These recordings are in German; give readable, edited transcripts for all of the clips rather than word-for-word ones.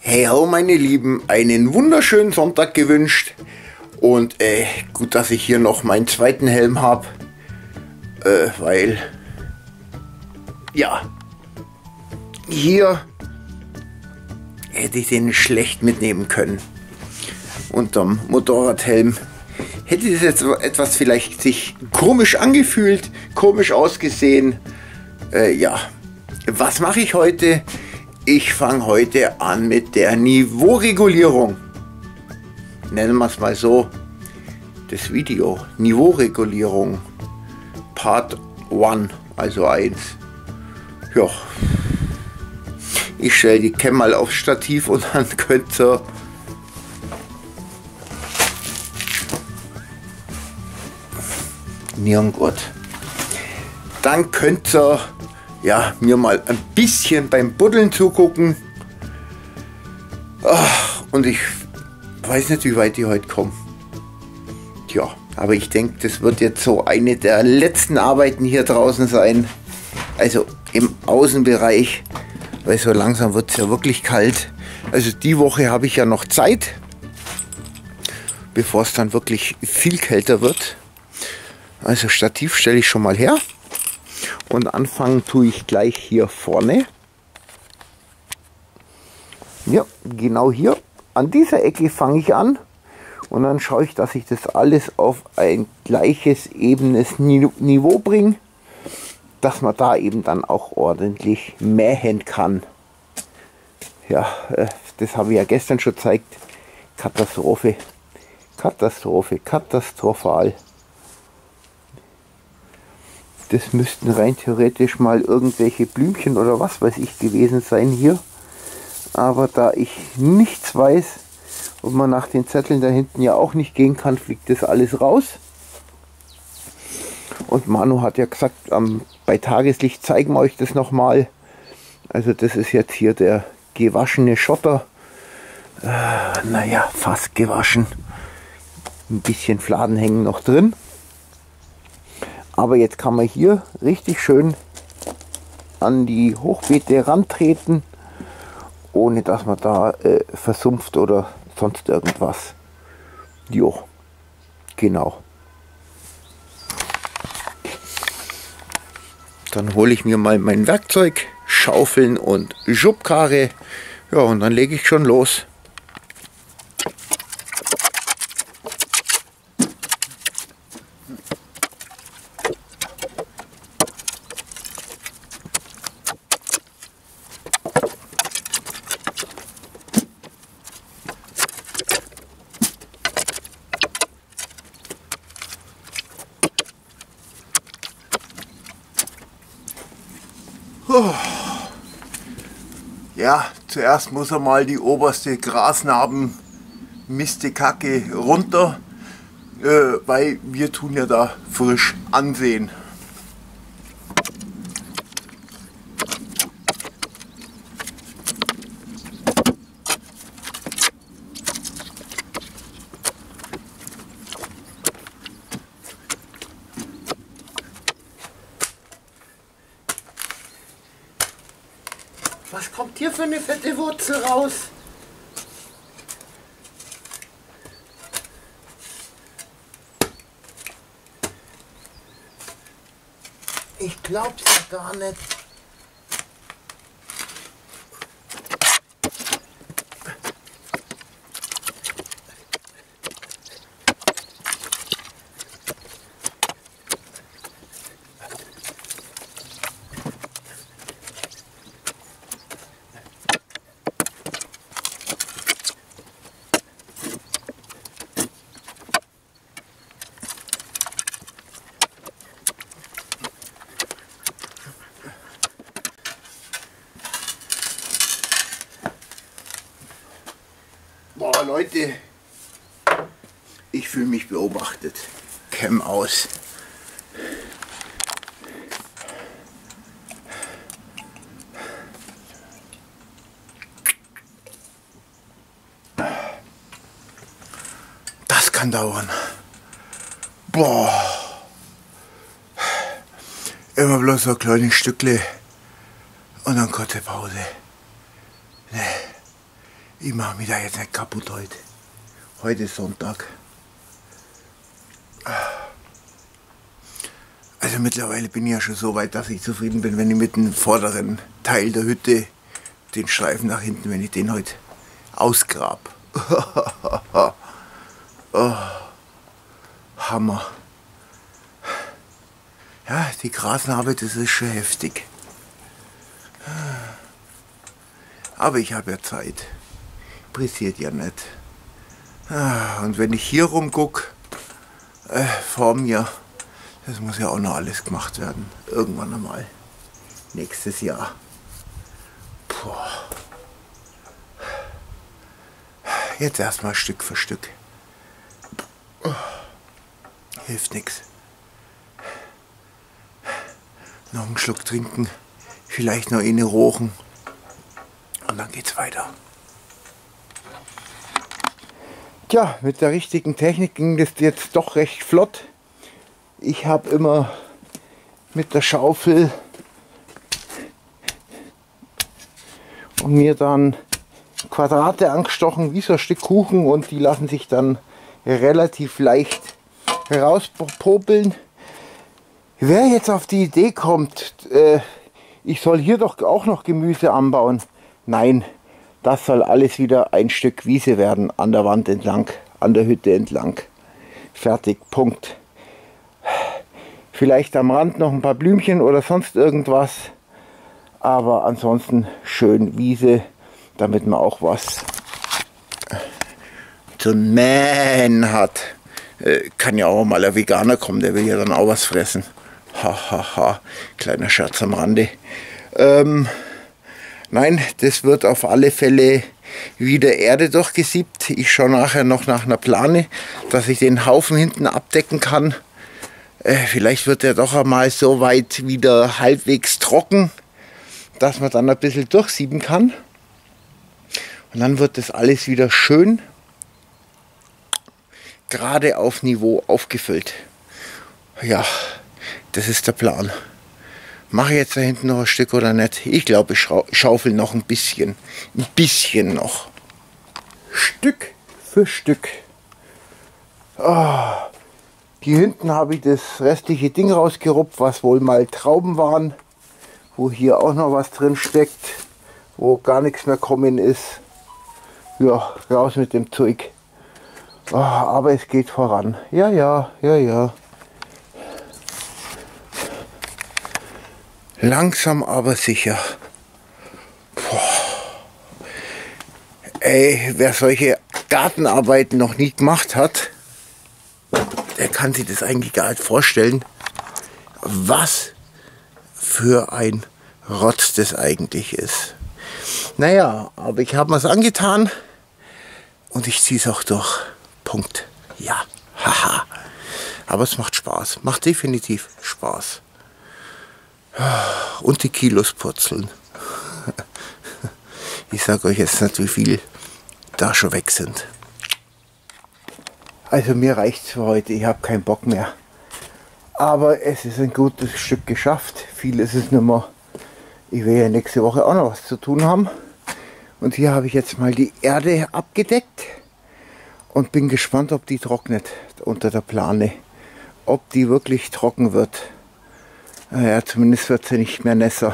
Hey ho meine Lieben, einen wunderschönen Sonntag gewünscht und gut, dass ich hier noch meinen zweiten Helm habe, weil ja, hier hätte ich den schlecht mitnehmen können. Unterm Motorradhelm hätte es jetzt etwas vielleicht sich komisch angefühlt, komisch ausgesehen. Ja, was mache ich heute? Ich fange heute an mit der Niveauregulierung. Nennen wir es mal so. Das Video Niveauregulierung Part 1, also 1. Ja. Ich stelle die Cam mal aufs Stativ und dann könnt ihr Dann könnt ihr ja, mir mal ein bisschen beim Buddeln zugucken. Und ich weiß nicht, wie weit die heute kommen. Tja, aber ich denke, das wird jetzt so eine der letzten Arbeiten hier draußen sein. Also im Außenbereich, weil so langsam wird es ja wirklich kalt. Also die Woche habe ich ja noch Zeit, bevor es dann wirklich viel kälter wird. Also Stativ stelle ich schon mal her. Und anfangen tue ich gleich hier vorne. Ja, genau hier. An dieser Ecke fange ich an. Und dann schaue ich, dass ich das alles auf ein gleiches, ebenes Niveau bringe. Dass man da eben dann auch ordentlich mähen kann. Ja, das habe ich ja gestern schon gezeigt. Katastrophe. Katastrophe. Katastrophal. Das müssten rein theoretisch mal irgendwelche Blümchen oder was weiß ich gewesen sein hier. Aber da ich nichts weiß und man nach den Zetteln da hinten ja auch nicht gehen kann, fliegt das alles raus. Und Manu hat ja gesagt, bei Tageslicht zeigen wir euch das nochmal. Also das ist jetzt hier der gewaschene Schotter. Naja, fast gewaschen. Ein bisschen Fladen hängen noch drin. Aber jetzt kann man hier richtig schön an die Hochbeete rantreten, ohne dass man da versumpft oder sonst irgendwas. Jo, genau. Dann hole ich mir mal mein Werkzeug, Schaufeln und Schubkarre. Ja, und dann lege ich schon los. Ja, zuerst muss er mal die oberste Grasnarben-Mistekacke runter, weil wir tun ja da frisch ansehen. Was kommt hier für eine fette Wurzel raus? Ich glaub's ja gar nicht. Boah, Leute, ich fühle mich beobachtet. Cam aus. Das kann dauern. Boah. Immer bloß so ein kleines Stückle und dann kurze Pause. Nee. Ich mache mich da jetzt nicht kaputt heute. Heute ist Sonntag. Also mittlerweile bin ich ja schon so weit, dass ich zufrieden bin, wenn ich mit dem vorderen Teil der Hütte, den Streifen nach hinten, wenn ich den heute ausgrab. Oh, Hammer. Ja, die Grasnarbe, das ist schon heftig. Aber ich habe ja Zeit. Pressiert ja nicht. Und wenn ich hier rumgucke, vor mir, das muss ja auch noch alles gemacht werden. Irgendwann einmal. Nächstes Jahr. Puh. Jetzt erstmal Stück für Stück. Hilft nichts. Noch einen Schluck trinken. Vielleicht noch eine rauchen. Und dann geht's weiter. Tja, mit der richtigen Technik ging das jetzt doch recht flott. Ich habe immer mit der Schaufel und mir dann Quadrate angestochen wie so ein Stück Kuchen und die lassen sich dann relativ leicht herauspopeln. Wer jetzt auf die Idee kommt, ich soll hier doch auch noch Gemüse anbauen. Nein, das soll alles wieder ein Stück Wiese werden, an der Wand entlang, an der Hütte entlang. Fertig, Punkt. Vielleicht am Rand noch ein paar Blümchen oder sonst irgendwas. Aber ansonsten schön Wiese, damit man auch was zum Mähen hat. Kann ja auch mal ein Veganer kommen, der will ja dann auch was fressen. Hahaha, kleiner Scherz am Rande. Nein, das wird auf alle Fälle wieder Erde durchgesiebt. Ich schaue nachher noch nach einer Plane, dass ich den Haufen hinten abdecken kann. Vielleicht wird er doch einmal so weit wieder halbwegs trocken, dass man dann ein bisschen durchsieben kann. Und dann wird das alles wieder schön gerade auf Niveau aufgefüllt. Ja, das ist der Plan. Mache ich jetzt da hinten noch ein Stück oder nicht? Ich glaube, ich schaufel noch ein bisschen. Ein bisschen noch. Stück für Stück. Oh, hier hinten habe ich das restliche Ding rausgerupft, was wohl mal Trauben waren. Wo hier auch noch was drin steckt. Wo gar nichts mehr kommen ist. Ja, raus mit dem Zeug. Oh, aber es geht voran. Ja, ja, ja, ja. Langsam aber sicher. Boah. Ey, wer solche Gartenarbeiten noch nie gemacht hat, der kann sich das eigentlich gar nicht vorstellen, was für ein Rotz das eigentlich ist. Naja, aber ich habe mir's angetan und ich ziehe es auch durch. Punkt. Ja, haha. Aber es macht Spaß. Macht definitiv Spaß. Und die Kilos purzeln. Ich sage euch jetzt nicht, wie viel da schon weg sind. Also mir reicht es für heute, ich habe keinen Bock mehr. Aber es ist ein gutes Stück geschafft. Viel ist es nicht mehr. Ich will ja nächste Woche auch noch was zu tun haben. Und hier habe ich jetzt mal die Erde abgedeckt. Und bin gespannt, ob die trocknet unter der Plane. Ob die wirklich trocken wird. Naja, zumindest wird sie nicht mehr nässer.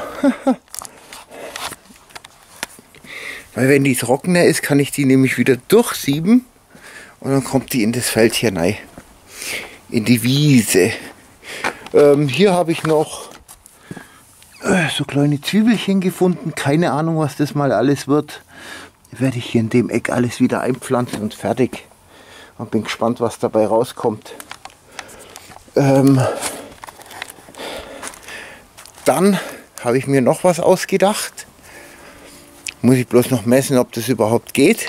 Weil wenn die trockener ist, kann ich die nämlich wieder durchsieben. Und dann kommt die in das Feld hier rein. In die Wiese. Hier habe ich noch so kleine Zwiebelchen gefunden. Keine Ahnung, was das mal alles wird. Werde ich hier in dem Eck alles wieder einpflanzen und fertig. Und bin gespannt, was dabei rauskommt. Dann habe ich mir noch was ausgedacht. Muss ich bloß noch messen, ob das überhaupt geht.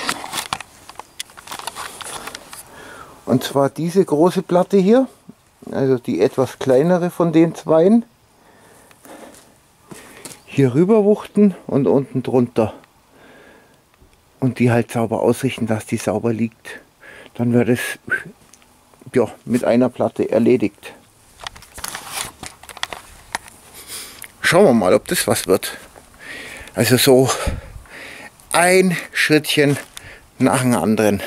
Und zwar diese große Platte hier. Also die etwas kleinere von den zweien. Hier rüber wuchten und unten drunter. Und die halt sauber ausrichten, dass die sauber liegt. Dann wird es ja, mit einer Platte erledigt. Schauen wir mal, ob das was wird. Also so ein Schrittchen nach dem anderen.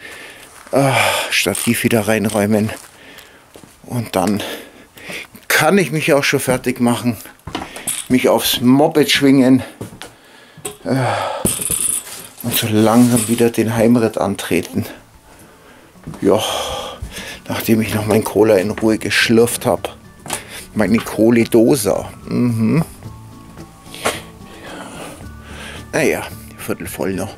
Stativ wieder reinräumen. Und dann kann ich mich auch schon fertig machen. Mich aufs Moped schwingen. Und so langsam wieder den Heimritt antreten. Ja, nachdem ich noch mein Cola in Ruhe geschlürft habe. Meine Kohledosa. Naja, Viertel voll noch.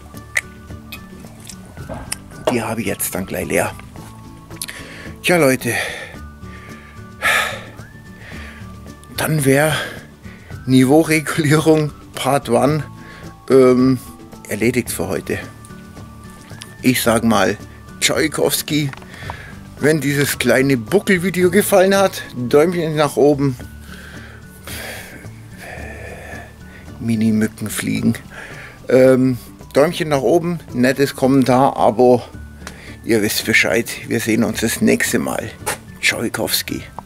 Die habe ich jetzt dann gleich leer. Tja Leute, dann wäre Niveauregulierung Part 1 erledigt für heute. Ich sag mal Tschaikowski. Wenn dieses kleine Buckelvideo gefallen hat, Däumchen nach oben. Mini-Mücken fliegen. Däumchen nach oben, nettes Kommentar, Abo. Ihr wisst Bescheid. Wir sehen uns das nächste Mal. Tschaikowski.